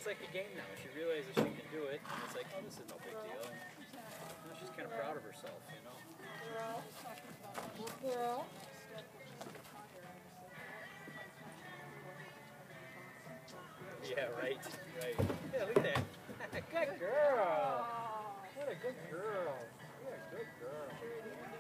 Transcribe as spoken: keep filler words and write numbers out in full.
like a game now. She realizes she can do it, and it's like, oh, this is no big deal. And now she's kind of proud of herself, you know. Girl. Girl. Yeah, right, right. Yeah, look at that. Good girl. What a good girl. What a good girl.